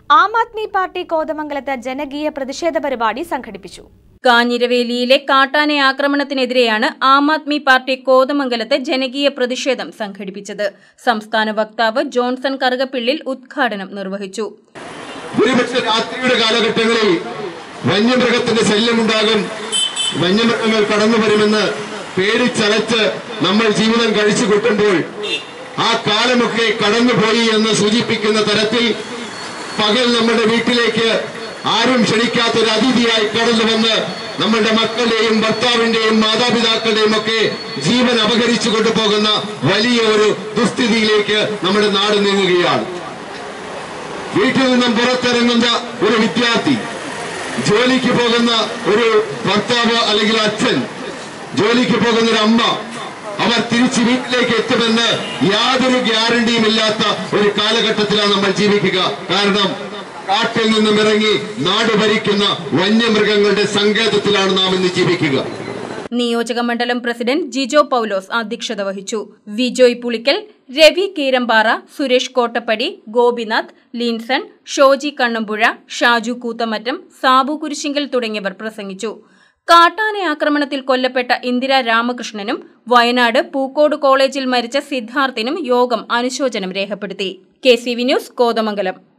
Aam Aadmi party കോതമംഗലത്ത് ജനകീയ പ്രതിഷേധ പരിപാടി സംഘടിപ്പിച്ചു. കാഞ്ഞിരവേലിയിലെ കാട്ടാന ആക്രമണത്തിനെതിരെയാണ് ആം ആദ്മി പാർട്ടി കോതമംഗലത്ത് ജനകീയ പ്രതിഷേധം സംഘടിപ്പിച്ചത്. സംസ്ഥാന വക്താവ് ജോൺസൺ കറുകപ്പിള്ളിൽ ഉദ്ഘാടനം നിർവഹിച്ചു. രാത്രിയുടെ കാലഘട്ടങ്ങളിൽ വന്യമൃഗത്തിന്റെ ശല്യമുണ്ടാകും, വന്യമൃഗങ്ങൾ കടന്നു വരുമെന്ന് പേടിച്ചലച്ച് നമ്മൾ ജീവിതം കഴിച്ചു കൂട്ടുമ്പോൾ ആ കാലമൊക്കെ കടന്നുപോയി എന്ന് സൂചിപ്പിക്കുന്ന തരത്തിൽ പകൽ നമ്മുടെ വീട്ടിലേക്ക് ആരും ക്ഷണിക്കാത്തൊരു അതിഥിയായി കടന്നു വന്ന് നമ്മളുടെ മക്കളുടെയും ഭർത്താവിന്റെയും മാതാപിതാക്കളുടെയും ഒക്കെ ജീവൻ അപഹരിച്ചു കൊണ്ടുപോകുന്ന വലിയ ഒരു ദുസ്ഥിതിയിലേക്ക് നമ്മുടെ നാട് നീങ്ങുകയാണ്. വീട്ടിൽ നിന്നും പുറത്തിറങ്ങുന്ന ഒരു വിദ്യാർത്ഥി, ജോലിക്ക് പോകുന്ന ഒരു ഭർത്താവ് അല്ലെങ്കിൽ അച്ഛൻ, ജോലിക്ക് പോകുന്ന ഒരു അമ്മ, അവർ തിരിച്ച് വീട്ടിലേക്ക് എത്തുമെന്ന് യാതൊരു ഗ്യാരണ്ടിയും ഇല്ലാത്ത ഒരു കാലഘട്ടത്തിലാണ് നമ്മൾ ജീവിക്കുക. കാരണം കാട്ടിൽ നിന്നും ഇറങ്ങി നാട് ഭരിക്കുന്ന വന്യമൃഗങ്ങളുടെ സങ്കേതത്തിലാണ് നാം ഇന്ന് ജീവിക്കുക. നിയോജക മണ്ഡലം പ്രസിഡന്റ് ജിജോ പൌലോസ് അധ്യക്ഷത വഹിച്ചു. വിജോയ് പുളിക്കൽ, രവി കീരമ്പാറ, സുരേഷ് കോട്ടപ്പടി, ഗോപിനാഥ്, ലിൻസൺ, ഷോജി കണ്ണമ്പുഴ, ഷാജു കൂത്തമറ്റം, സാബു കുരിശിങ്കൽ തുടങ്ങിയവർ പ്രസംഗിച്ചു. കാട്ടാന ആക്രമണത്തിൽ കൊല്ലപ്പെട്ട ഇന്ദിര രാമകൃഷ്ണനും വയനാട് പൂക്കോട് കോളേജിൽ മരിച്ച സിദ്ധാർത്ഥിനും യോഗം അനുശോചനം രേഖപ്പെടുത്തി. KCV news, Kothamangalam.